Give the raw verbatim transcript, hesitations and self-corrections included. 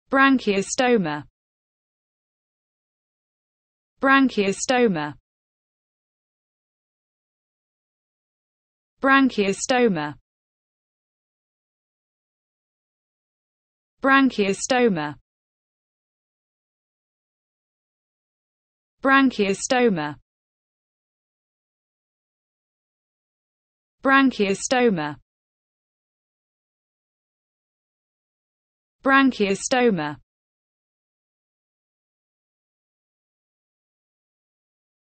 branchiostoma, branchiostoma, branchiostoma, branchiostoma, branchiostoma, branchiostoma, branchiostoma,